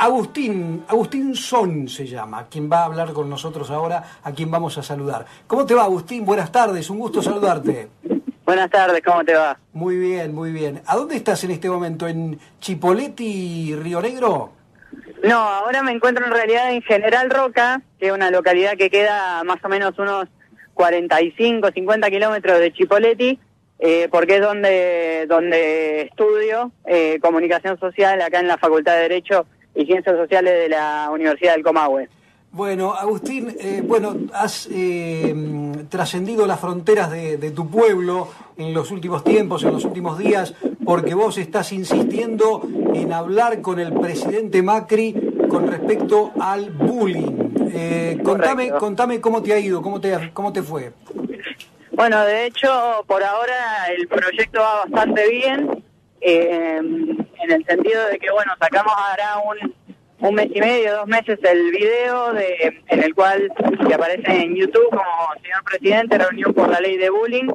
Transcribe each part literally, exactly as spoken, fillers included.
Agustín, Agustín Son se llama, quien va a hablar con nosotros ahora, a quien vamos a saludar. ¿Cómo te va, Agustín? Buenas tardes, un gusto saludarte. Buenas tardes, ¿cómo te va? Muy bien, muy bien. ¿A dónde estás en este momento? ¿En Chipoleti, Río Negro? No, ahora me encuentro en realidad en General Roca, que es una localidad que queda más o menos unos cuarenta y cinco, cincuenta kilómetros de Chipoleti, eh, porque es donde, donde estudio eh, comunicación social acá en la Facultad de Derecho y Ciencias Sociales de la Universidad del Comahue. Bueno, Agustín, eh, bueno, has eh, trascendido las fronteras de, de tu pueblo en los últimos tiempos, en los últimos días, porque vos estás insistiendo en hablar con el presidente Macri con respecto al bullying. Eh, contame, contame cómo te ha ido, cómo te, cómo te fue. Bueno, de hecho, por ahora el proyecto va bastante bien, eh, en el sentido de que, bueno, sacamos ahora un... un mes y medio, dos meses el video de, en el cual que aparece en YouTube como señor presidente, reunión por la ley de bullying,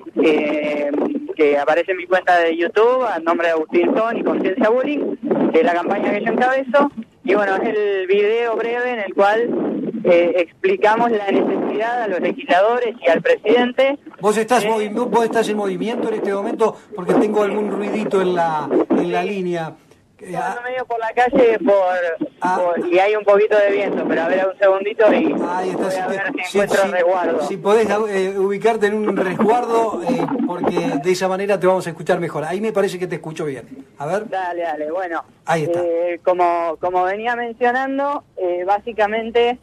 eh, que aparece en mi cuenta de YouTube a nombre de Agustín Son y Conciencia Bullying, que es la campaña que yo encabezo, y bueno, es el video breve en el cual eh, explicamos la necesidad a los legisladores y al presidente. ¿Vos estás, eh, movi vos estás en movimiento en este momento? Porque tengo algún ruidito en la, en la línea. Ando medio por la calle por, ah, por, y hay un poquito de viento, pero a ver un segundito y ahí está, voy a si, ver si si, encuentro si, resguardo. Si podés eh, ubicarte en un resguardo, eh, porque de esa manera te vamos a escuchar mejor. Ahí me parece que te escucho bien. A ver. Dale, dale, bueno. Ahí está. Eh, como, como venía mencionando, eh, básicamente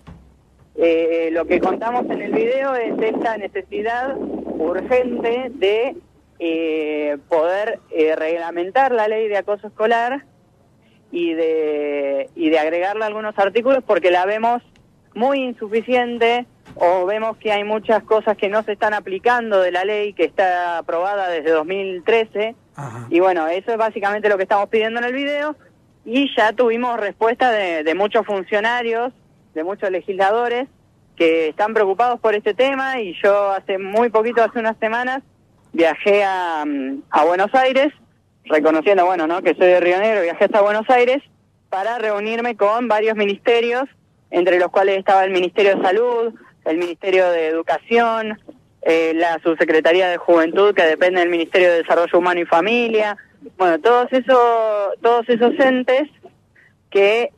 eh, lo que contamos en el video es esta necesidad urgente de eh, poder eh, reglamentar la ley de acoso escolar y de y de agregarle algunos artículos porque la vemos muy insuficiente o vemos que hay muchas cosas que no se están aplicando de la ley que está aprobada desde dos mil trece. Ajá. Y bueno, eso es básicamente lo que estamos pidiendo en el video y ya tuvimos respuesta de, de muchos funcionarios, de muchos legisladores que están preocupados por este tema y yo hace muy poquito, hace unas semanas, viajé a, a Buenos Aires reconociendo, bueno, ¿no?, que soy de Río Negro, viajé hasta Buenos Aires para reunirme con varios ministerios, entre los cuales estaba el Ministerio de Salud, el Ministerio de Educación, eh, la Subsecretaría de Juventud, que depende del Ministerio de Desarrollo Humano y Familia, bueno, todos esos, todos esos entes que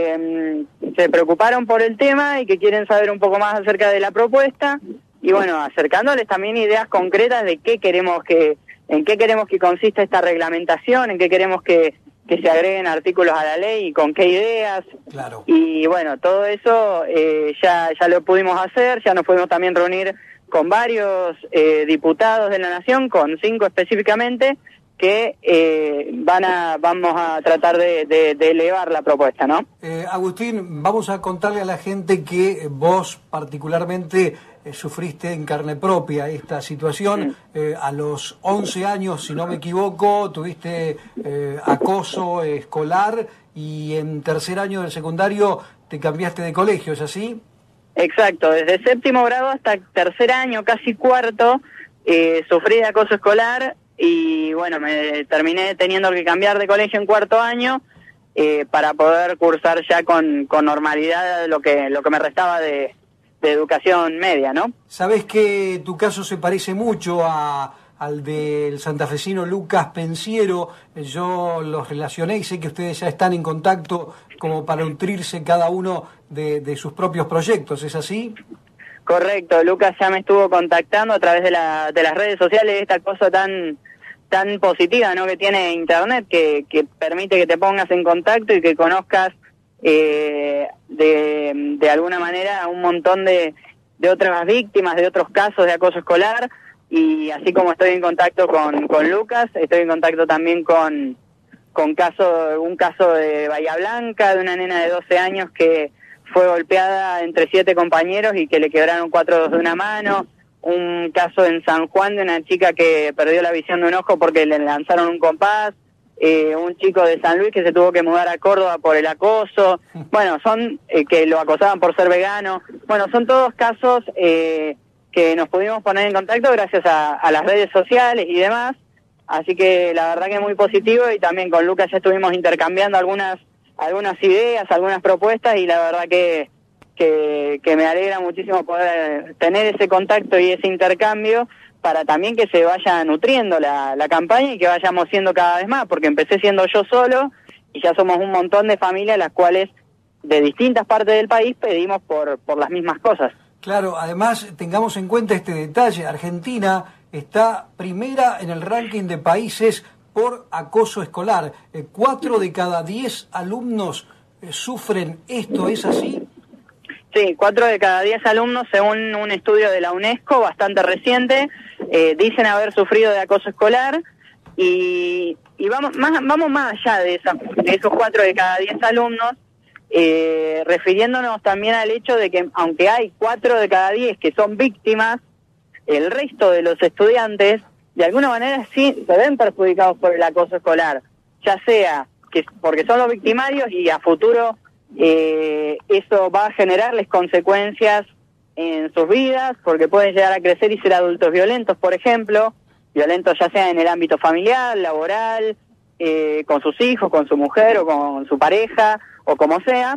eh, se preocuparon por el tema y que quieren saber un poco más acerca de la propuesta, y bueno, acercándoles también ideas concretas de qué queremos que en qué queremos que consista esta reglamentación, en qué queremos que, que se agreguen artículos a la ley y con qué ideas. Claro. Y bueno, todo eso eh, ya, ya lo pudimos hacer, ya nos pudimos también reunir con varios eh, diputados de la Nación, con cinco específicamente, que eh, van a vamos a tratar de, de, de elevar la propuesta, ¿no? Eh, Agustín, vamos a contarle a la gente que vos particularmente eh, sufriste en carne propia esta situación. Mm. Eh, a los once años, si no me equivoco, tuviste eh, acoso escolar y en tercer año del secundario te cambiaste de colegio, ¿es así? Exacto, desde séptimo grado hasta tercer año, casi cuarto, eh, sufrí de acoso escolar. Y bueno, me terminé teniendo que cambiar de colegio en cuarto año eh, para poder cursar ya con, con normalidad lo que lo que me restaba de, de educación media, ¿no? Sabés que tu caso se parece mucho a, al del santafesino Lucas Pensiero. Yo los relacioné y sé que ustedes ya están en contacto como para nutrirse cada uno de, de sus propios proyectos, ¿es así? Correcto, Lucas ya me estuvo contactando a través de, la, de las redes sociales, esta cosa tan tan positiva, ¿no?, que tiene Internet, que, que permite que te pongas en contacto y que conozcas eh, de, de alguna manera un montón de, de otras víctimas, de otros casos de acoso escolar, y así como estoy en contacto con, con Lucas, estoy en contacto también con, con caso, un caso de Bahía Blanca, de una nena de doce años que fue golpeada entre siete compañeros y que le quebraron cuatro dedos de una mano, un caso en San Juan de una chica que perdió la visión de un ojo porque le lanzaron un compás, eh, un chico de San Luis que se tuvo que mudar a Córdoba por el acoso, bueno, son eh, que lo acosaban por ser vegano, bueno, son todos casos eh, que nos pudimos poner en contacto gracias a, a las redes sociales y demás, así que la verdad que es muy positivo, y también con Lucas ya estuvimos intercambiando algunas algunas ideas, algunas propuestas, y la verdad que, que, que me alegra muchísimo poder tener ese contacto y ese intercambio para también que se vaya nutriendo la, la campaña y que vayamos siendo cada vez más, porque empecé siendo yo solo y ya somos un montón de familias las cuales de distintas partes del país pedimos por, por las mismas cosas. Claro, además tengamos en cuenta este detalle, Argentina está primera en el ranking de países por acoso escolar. Eh, cuatro de cada diez alumnos eh, sufren esto, ¿es así? Sí, cuatro de cada diez alumnos, según un estudio de la UNESCO bastante reciente, eh, dicen haber sufrido de acoso escolar, y, y vamos más vamos más allá de, esa, de esos cuatro de cada diez alumnos, eh, refiriéndonos también al hecho de que aunque hay cuatro de cada diez que son víctimas, el resto de los estudiantes de alguna manera sí se ven perjudicados por el acoso escolar, ya sea que porque son los victimarios y a futuro eh, eso va a generarles consecuencias en sus vidas, porque pueden llegar a crecer y ser adultos violentos, por ejemplo, violentos ya sea en el ámbito familiar, laboral, eh, con sus hijos, con su mujer o con su pareja, o como sea,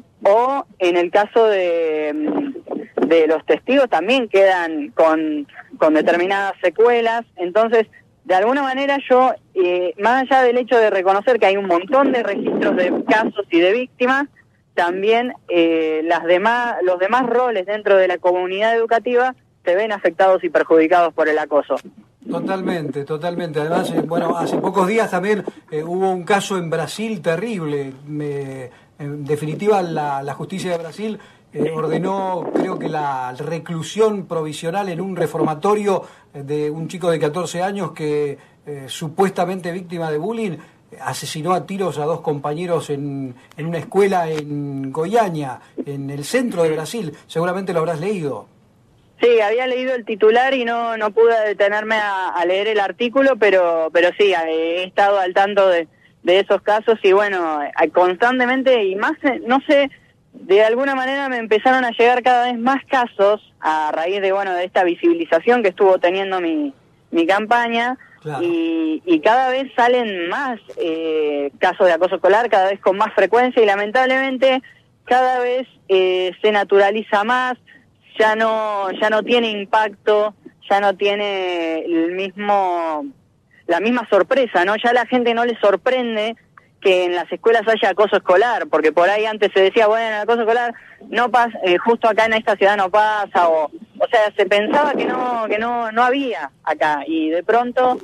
o en el caso de, de los testigos también quedan con, con determinadas secuelas. Entonces, de alguna manera yo, eh, más allá del hecho de reconocer que hay un montón de registros de casos y de víctimas, también eh, las demás, los demás roles dentro de la comunidad educativa se ven afectados y perjudicados por el acoso. Totalmente, totalmente. Además, eh, bueno, hace pocos días también eh, hubo un caso en Brasil terrible. Me, en definitiva, la, la justicia de Brasil eh, ordenó, creo que la reclusión provisional en un reformatorio de un chico de catorce años que eh, supuestamente víctima de bullying asesinó a tiros a dos compañeros en, en una escuela en Goiânia, en el centro de Brasil. Seguramente lo habrás leído. Sí, había leído el titular y no no pude detenerme a, a leer el artículo, pero pero sí, he estado al tanto de, de esos casos y bueno, constantemente y más, no sé, de alguna manera me empezaron a llegar cada vez más casos a raíz de bueno de esta visibilización que estuvo teniendo mi, mi campaña. Claro. Y, y cada vez salen más eh, casos de acoso escolar, cada vez con más frecuencia y lamentablemente cada vez eh, se naturaliza más, ya no ya no tiene impacto, ya no tiene el mismo la misma sorpresa, ¿no? Ya la gente no le sorprende que en las escuelas haya acoso escolar, porque por ahí antes se decía, bueno, el acoso escolar no pasa, eh, justo acá en esta ciudad no pasa, o o sea, se pensaba que no que no no había acá, y de pronto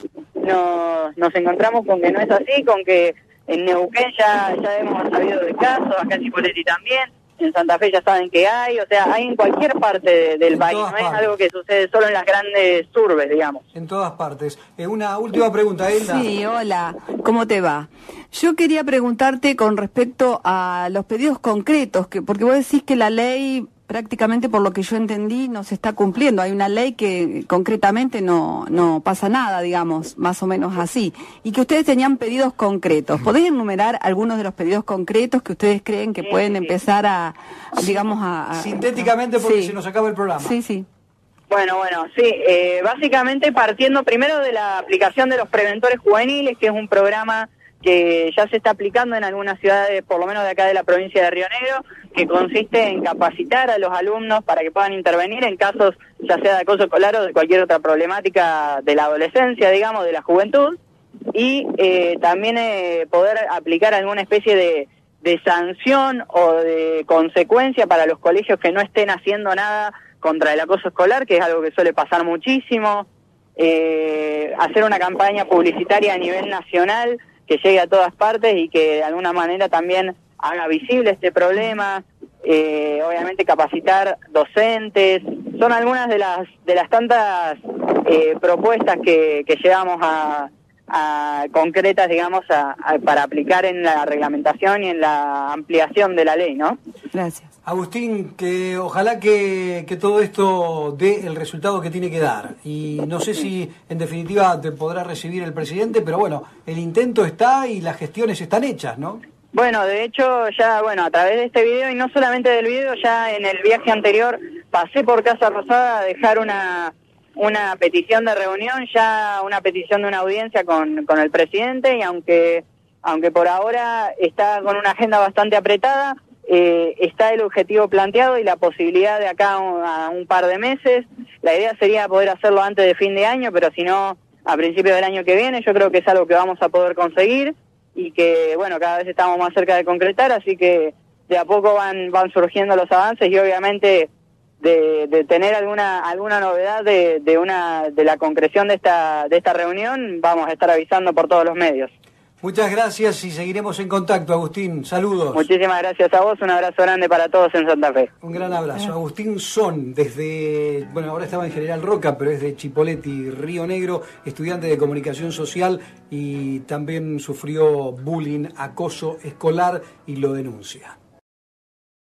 nos, nos encontramos con que no es así, con que en Neuquén ya, ya hemos sabido de casos, acá en Cipolletti también, en Santa Fe ya saben que hay, o sea, hay en cualquier parte de, del país, no es algo que sucede solo en las grandes urbes, digamos. En todas partes. Eh, una última pregunta, Elda. Sí, hola, ¿cómo te va? Yo quería preguntarte con respecto a los pedidos concretos, que porque vos decís que la ley prácticamente, por lo que yo entendí, no se está cumpliendo. Hay una ley que concretamente no no pasa nada, digamos, más o menos así. Y que ustedes tenían pedidos concretos. ¿Podés enumerar algunos de los pedidos concretos que ustedes creen que sí, pueden sí. empezar a, digamos, a... a Sintéticamente, porque sí. se nos acaba el programa. Sí, sí. Bueno, bueno, sí, eh, básicamente partiendo primero de la aplicación de los preventores juveniles, que es un programa que ya se está aplicando en algunas ciudades, por lo menos de acá de la provincia de Río Negro, que consiste en capacitar a los alumnos para que puedan intervenir en casos ya sea de acoso escolar o de cualquier otra problemática de la adolescencia, digamos, de la juventud, y eh, también eh, poder aplicar alguna especie de, de sanción o de consecuencia para los colegios que no estén haciendo nada contra el acoso escolar, que es algo que suele pasar muchísimo, eh, hacer una campaña publicitaria a nivel nacional que llegue a todas partes y que de alguna manera también haga visible este problema, eh, obviamente capacitar docentes, son algunas de las de las tantas eh, propuestas que, que llevamos a, a concretas, digamos, a, a, para aplicar en la reglamentación y en la ampliación de la ley, ¿no? Gracias. Agustín, que ojalá que, que todo esto dé el resultado que tiene que dar. Y no sé si en definitiva te podrá recibir el presidente, pero bueno, el intento está y las gestiones están hechas, ¿no? Bueno, de hecho, ya, bueno, a través de este video, y no solamente del video, ya en el viaje anterior pasé por Casa Rosada a dejar una una petición de reunión, ya una petición de una audiencia con, con el presidente, y aunque aunque por ahora está con una agenda bastante apretada, eh, está el objetivo planteado y la posibilidad de acá a un par de meses. La idea sería poder hacerlo antes de fin de año, pero si no, a principios del año que viene. Yo creo que es algo que vamos a poder conseguir y que, bueno, cada vez estamos más cerca de concretar, así que de a poco van van surgiendo los avances y obviamente de, de tener alguna alguna novedad de, de una de la concreción de esta de esta reunión, vamos a estar avisando por todos los medios. Muchas gracias y seguiremos en contacto, Agustín. Saludos. Muchísimas gracias a vos, un abrazo grande para todos en Santa Fe. Un gran abrazo. Agustín Son, desde, bueno, ahora estaba en General Roca, pero es de Chipoleti, Río Negro, estudiante de comunicación social y también sufrió bullying, acoso escolar y lo denuncia.